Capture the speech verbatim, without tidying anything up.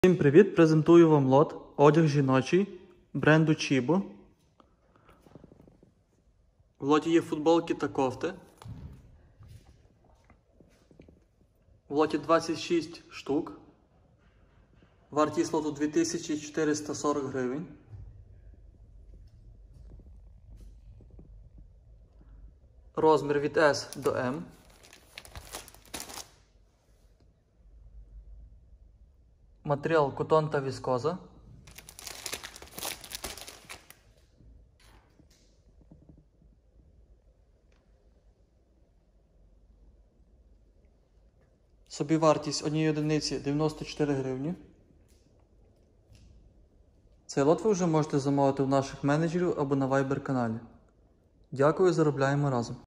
Всім привіт! Презентую вам лот одяг жіночий бренду Chibo. В лоті є футболки та кофти. В лоті двадцять шість штук. Вартість лоту дві тисячі чотириста сорок гривень. Розмір від ес до ем. Матеріал котон та віскоза. Собівартість однієї одиниці дев'яносто чотири гривні. Цей лот ви вже можете замовити у наших менеджерів або на Viber каналі. Дякую, заробляємо разом!